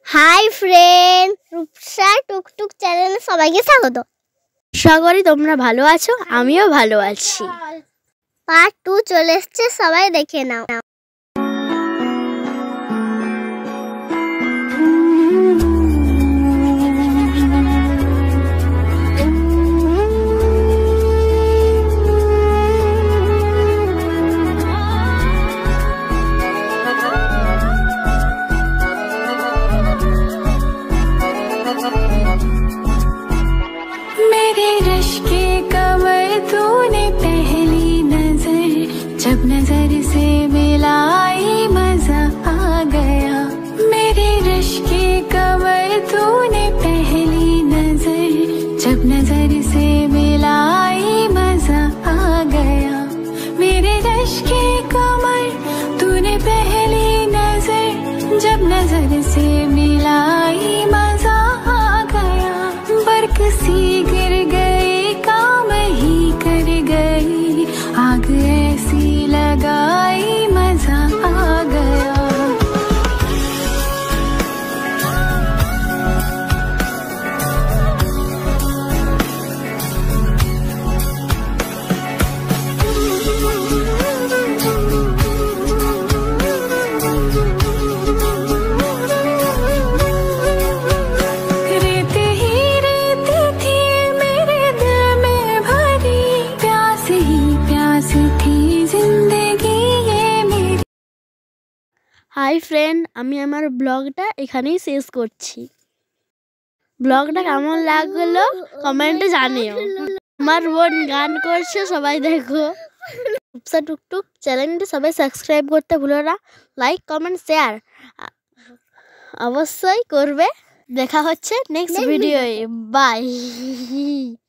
Hi friend, Rupsa টুকটুক চ্যানেলে সবাইকে স্বাগত। আশা করি তোমরা ভালো আছো, আমিও ভালো আছি। পার্ট 2 চলে এসেছে, সবাই দেখে নাও। जब नजर से मिलाई मजा आ गया, मेरे रश के कमर तूने पहली नजर, जब नजर से मिलाई मजा आ गया, मेरे रश के कमर तूने पहली नजर, जब नजर से मिलाई मजा आ गया, बरक सी गिर गई काम ही कर गई, आग ऐसी लगाई मजा आ गया। रेत ही रेत थी मेरे दिल में भरी, प्यास ही प्यास थी जिंदगी ये मेरी। হাই ফ্রেন্ড, আমি আমার ব্লগটা এখানেই শেষ করছি। ব্লগটা কেমন লাগলো কমেন্টে জানিও। আমার বোন গান করছে, সবাই দেখো। রূপসা টুকটুক চ্যানেলটি সবাই সাবস্ক্রাইব করতে ভুলো না। লাইক, কমেন্ট, শেয়ার অবশ্যই করবে। দেখা হচ্ছে নেক্সট ভিডিওয়ে। বাই।